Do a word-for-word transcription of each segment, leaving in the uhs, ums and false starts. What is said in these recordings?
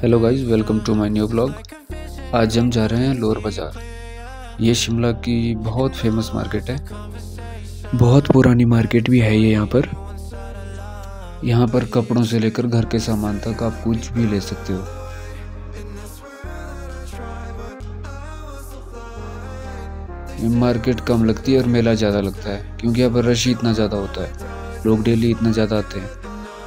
Hello guys, welcome to my new blog. आज हम जा रहे हैं लोअर बाज़ार। ये शिमला की बहुत फेमस मार्केट है, बहुत पुरानी मार्केट भी है ये। यहाँ पर यहाँ पर कपड़ों से लेकर घर के सामान तक आप कुछ भी ले सकते हो। ये मार्केट कम लगती है और मेला ज़्यादा लगता है, क्योंकि यहाँ पर रश इतना ज़्यादा होता है, लोग डेली इतना ज़्यादा आते हैं।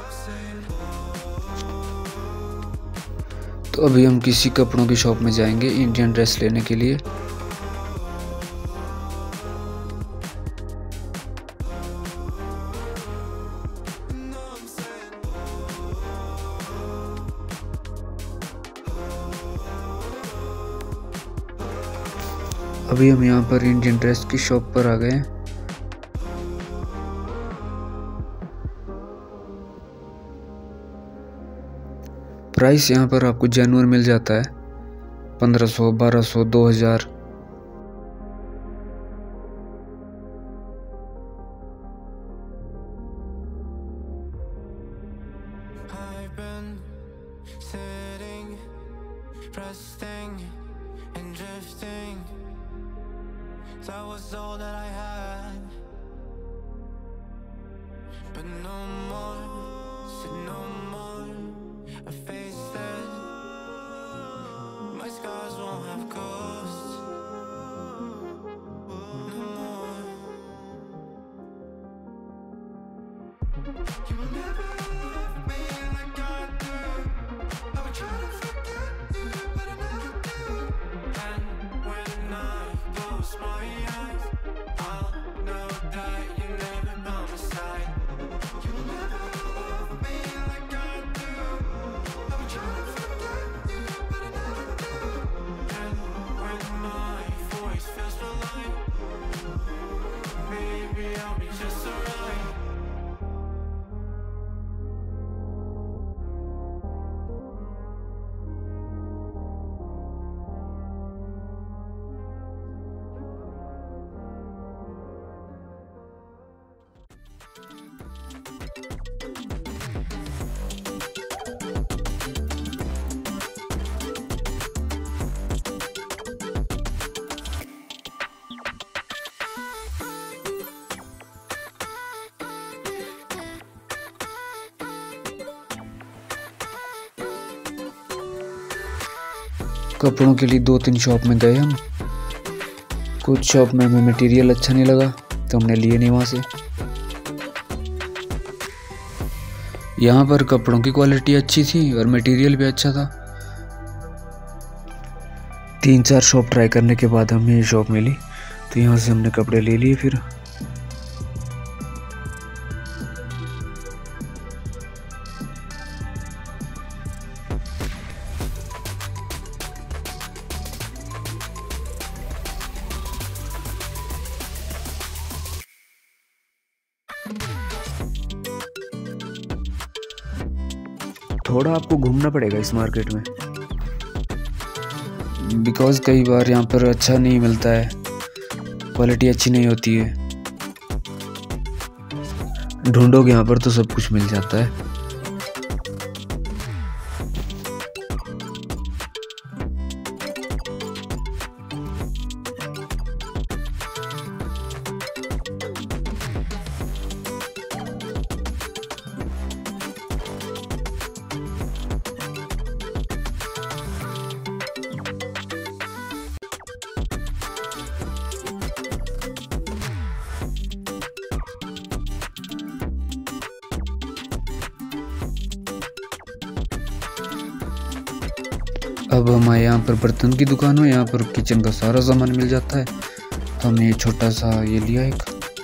तो अभी हम किसी कपड़ों की शॉप में जाएंगे इंडियन ड्रेस लेने के लिए। अभी हम यहाँ पर इंडियन ड्रेस की शॉप पर आ गए हैं। प्राइस यहाँ पर आपको जेन्युइन मिल जाता है, पंद्रह सौ, बारह सौ, दो हज़ार। That was all that I had, but no more, said no more. I faced it. My scars won't have ghosts no more. You will never love me like I do. I would try to forget you, but I never do. And when I close my eyes, I'll know that you never by my side. You will never love me like I do. I would try to forget you, but I never do. And when my voice feels so light, maybe I'll be just alright. कपड़ों के लिए दो तीन shop में गए हम। कुछ shop में हमें मटेरियल अच्छा नहीं लगा तो हमने लिए नहीं वहाँ से। यहाँ पर कपड़ों की क्वालिटी अच्छी थी और मटेरियल भी अच्छा था। तीन चार शॉप ट्राई करने के बाद हमें ये शॉप मिली, तो यहाँ से हमने कपड़े ले लिए। फिर थोड़ा आपको घूमना पड़ेगा इस मार्केट में, बिकॉज़ कई बार यहाँ पर अच्छा नहीं मिलता है, क्वालिटी अच्छी नहीं होती है। ढूंढोगे यहाँ पर तो सब कुछ मिल जाता है। अब हमारे यहाँ पर बर्तन की दुकान है, यहाँ पर किचन का सारा सामान मिल जाता है। तो हमने ये छोटा सा ये लिया एक।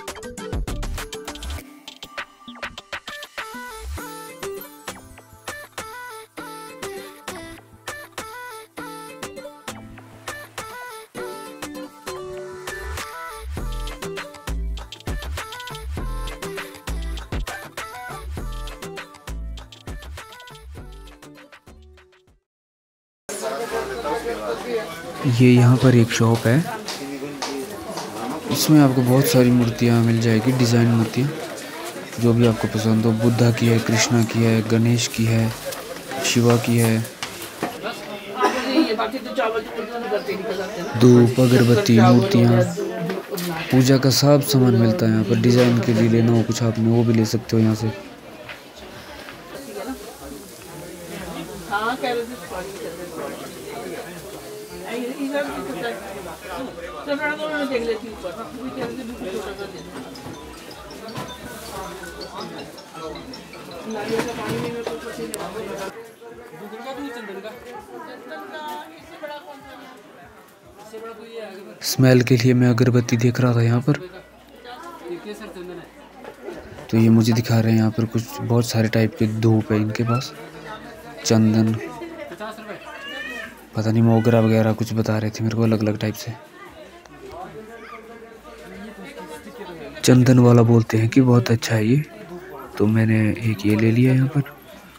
ये यहाँ पर एक शॉप है, इसमें आपको बहुत सारी मूर्तियाँ मिल जाएगी, डिज़ाइन मूर्तियाँ। जो भी आपको पसंद हो। बुद्धा की है, कृष्णा की है, गणेश की है, शिवा की है, धूप, अगरबत्ती, मूर्तियाँ, पूजा का सब सामान मिलता है यहाँ पर। डिज़ाइन के लिए लेना हो कुछ आपने वो भी ले सकते हो यहाँ से। स्मेल के लिए मैं अगरबत्ती देख रहा था यहाँ पर, तो ये मुझे दिखा रहे हैं यहाँ पर कुछ बहुत सारे टाइप के धूप है इनके पास। चंदन, पता नहीं मोगरा वगैरह कुछ बता रहे थे मेरे को अलग अलग टाइप से। चंदन वाला बोलते हैं कि बहुत अच्छा है ये, तो मैंने एक ये ले लिया यहाँ पर।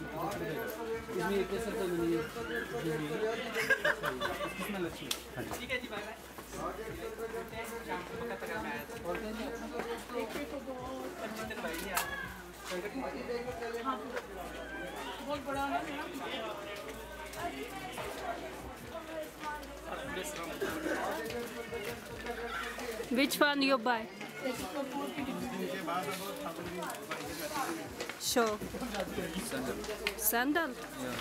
Which one you buy? Sure. Sandal.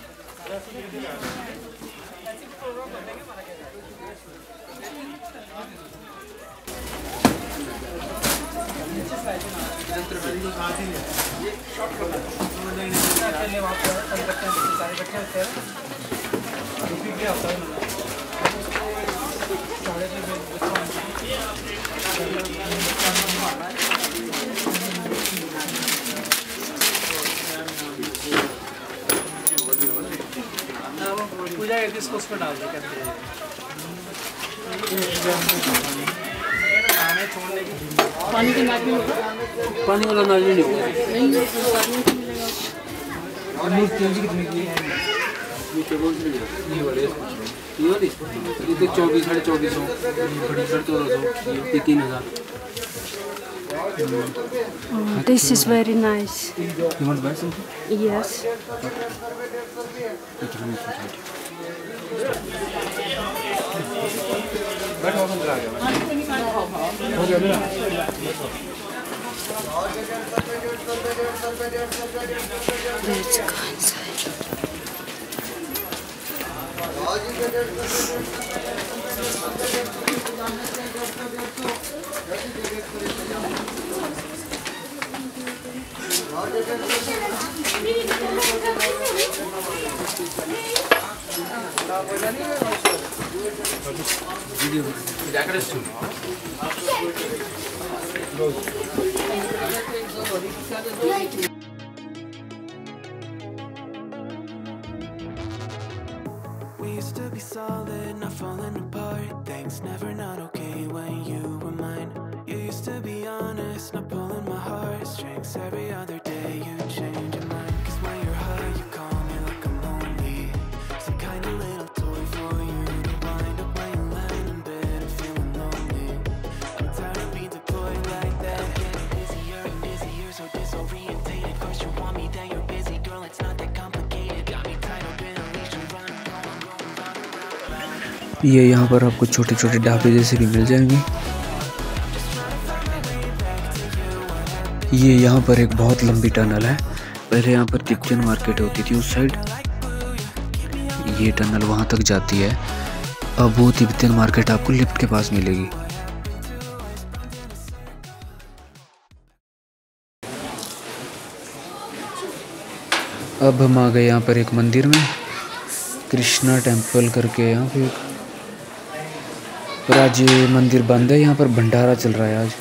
पूजा करके इसको उसमें डाल दे करके पानी के नाक में पानी वाला नाल नहीं होगा। नहीं तेजी कितने की है ये टेबल से ये वाले ये वाली ये तो चौबीस साढ़े चौबीस सौ बड़ी साढ़े चौदह सौ ये तीन हजार। Oh, this is very nice. You want to buy something? Yes. Let's go inside. We used to be solid, not falling apart. Things never not okay when you were mine. You used to be honest, not pulling my heartstrings. Every other day you change your mind. Cause when you're high you call me like I'm lonely. Some kind of little toy for you to wind up when you land in bed and feeling lonely. I'm tired of being deployed like that. Getting busier and busier, so disorientated. First you want me, then you're busy. Girl, it's not that complicated. Got me tied up in a leash and running, going, going round and round. ये यहाँ पर आपको छोटे छोटे ढाबे जैसे भी मिल जाएंगे। ये यहाँ पर एक बहुत लंबी टनल है। पहले यहाँ पर तिब्बतन मार्केट होती थी उस साइड, ये टनल वहाँ तक जाती है। अब वो तिब्बतन मार्केट आपको लिफ्ट के पास मिलेगी। अब हम आ गए यहाँ पर एक मंदिर में, कृष्णा टेम्पल करके यहाँ पे, पर आज ये मंदिर बंद है। यहाँ पर भंडारा चल रहा है आज।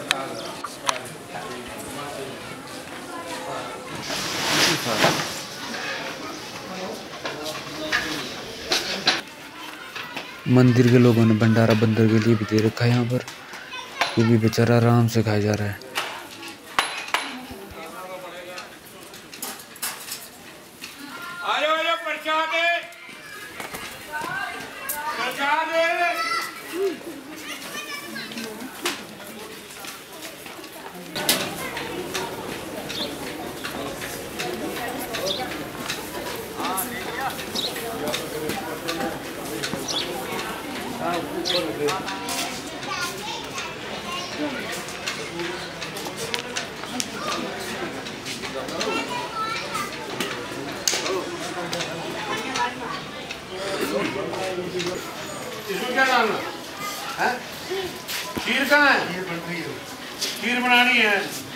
मंदिर के लोगों ने भंडारा बंदर के लिए भी दे रखा है यहाँ पर, ये भी बेचारा आराम से खाया जा रहा है। इसमें क्या डालना है? खीर कहाँ है? खीर बनानी है।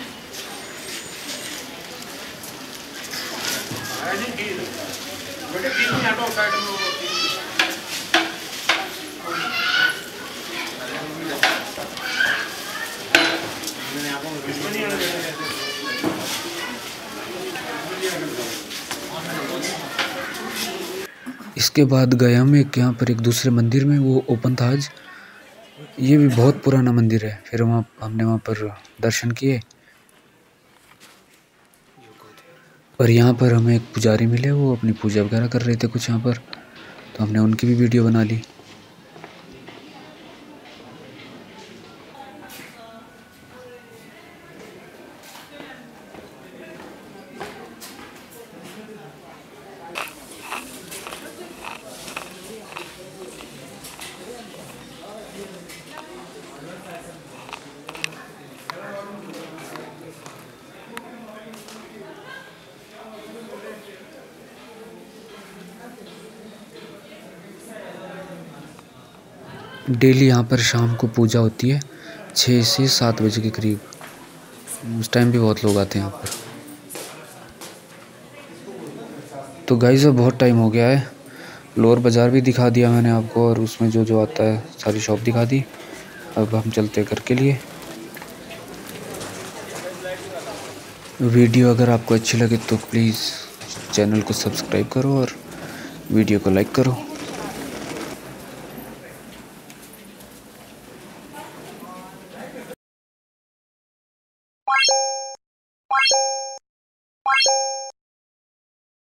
ऐसी खीर बेटे खीर नहीं हटो साइड में। इसके बाद गया में एक यहाँ पर एक दूसरे मंदिर में, वो ओपन था आज। ये भी बहुत पुराना मंदिर है। फिर वहाँ हमने वहाँ पर दर्शन किए और यहाँ पर हमें एक पुजारी मिले, वो अपनी पूजा वगैरह कर रहे थे कुछ यहाँ पर, तो हमने उनकी भी वीडियो बना ली। डेली यहाँ पर शाम को पूजा होती है छः से सात बजे के करीब। उस टाइम भी बहुत लोग आते हैं यहाँ पर। तो गाइस अब बहुत टाइम हो गया है। लोअर बाज़ार भी दिखा दिया मैंने आपको, और उसमें जो जो आता है सारी शॉप दिखा दी। अब हम चलते हैं घर के लिए। वीडियो अगर आपको अच्छी लगे तो प्लीज़ चैनल को सब्सक्राइब करो और वीडियो को लाइक करो।